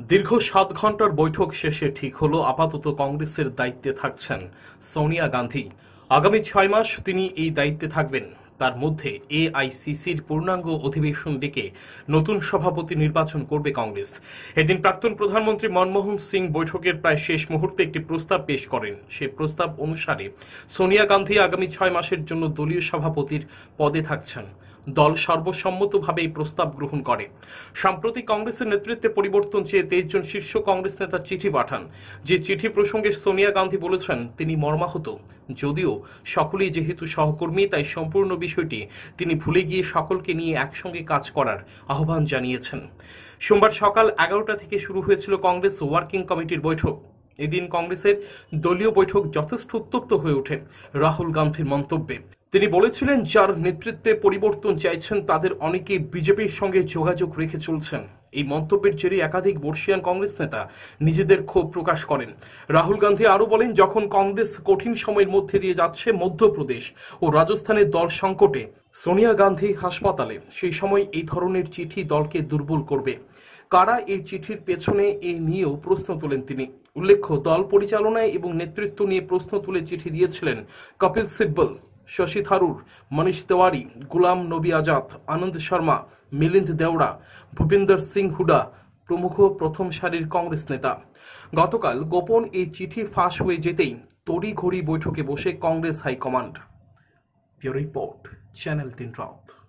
দীর্ঘ ৭ ঘণ্টার বৈঠক শেষে ঠিক হলো আপাতত কংগ্রেসের দায়িত্বে থাকছেন সোনিয়া গান্ধী। আগামী ৬ মাস তিনি এই দায়িত্বে থাকবেন। তার মধ্যে এআইসিসির পূর্ণাঙ্গ অধিবেশন ডেকে নতুন সভাপতি নির্বাচন করবে কংগ্রেস। এদিন প্রাক্তন প্রধানমন্ত্রী মনমোহন সিং বৈঠকের প্রায় শেষ মুহূর্তে একটি প্রস্তাব পেশ করেন। সে প্রস্তাব অনুসারে সোনিয়া গান্ধী আগামী ৬ মাসের জন্য দলীয় সভাপতির পদে থাকছেন। দল সর্বসম্মতভাবে এই প্রস্তাব গ্রহণ করে। সম্প্রতি কংগ্রেসের নেতৃত্বে পরিবর্তন চেয়ে 23 জন শীর্ষ কংগ্রেস নেতা চিঠি পাঠান। যে চিঠি প্রসঙ্গে সোনিয়া গান্ধী বলেছেন তিনি মর্মাহত। যদিও সকলেই যেহেতু সহকর্মী, তাই সম্পূর্ণ বিষয়টি তিনি ভুলে গিয়ে সকলকে নিয়ে একসঙ্গে কাজ করার আহ্বান জানিয়েছেন। সোমবার সকাল 11টা থেকে শুরু হয়েছিল কংগ্রেস ওয়ার্কিং কমিটির বৈঠক। এদিন কংগ্রেসের দলীয় বৈঠক যথেষ্ট উত্তপ্ত হয়ে ওঠে রাহুল গান্ধীর মন্তব্যে। তিনি বলেছিলেন, যার নেতৃত্বে পরিবর্তন চাইছেন তাদের অনেকেই বিজেপির সঙ্গে যোগাযোগ রেখে চলছেন। এই মন্তব্যের জেরে একাধিক বর্ষিয়ান কংগ্রেস নেতা নিজেদের ক্ষোভ প্রকাশ করেন। রাহুল গান্ধী আরও বলেন, যখন কংগ্রেস কঠিন সময়ের মধ্যে দিয়ে যাচ্ছে, মধ্যপ্রদেশ ও রাজস্থানের দল সংকটে, সোনিয়া গান্ধী হাসপাতালে, সেই সময় এই ধরনের চিঠি দলকে দুর্বল করবে। কারা এই চিঠির পেছনে এই নিয়েও প্রশ্ন তোলেন তিনি। উল্লেখ্য, দল পরিচালনায় এবং নেতৃত্ব নিয়ে প্রশ্ন তুলে চিঠি দিয়েছিলেন কপিল সিব্বল, শশী থারুর, মনীষ তেওয়ারি, গুলাম নবী আজাদ, আনন্দ শর্মা, মিলিন্দ দেওড়া, ভূপিন্দর সিং হুডা প্রমুখ প্রথম সারির কংগ্রেস নেতা। গতকাল গোপন এই চিঠি ফাঁস হয়ে যেতেই তড়িঘড়ি বৈঠকে বসে Congress high command. Bureau report, channel 3 রাত।